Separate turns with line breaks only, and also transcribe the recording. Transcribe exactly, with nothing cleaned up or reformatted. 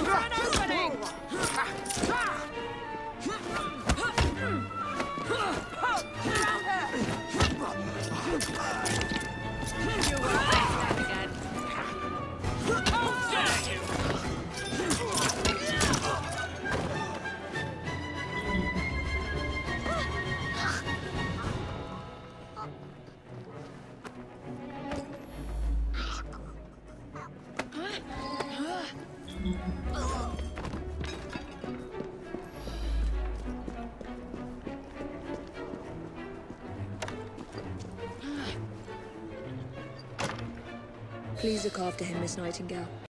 an opening! You will face that again. How dare you!
Please look after him, Miss Nightingale.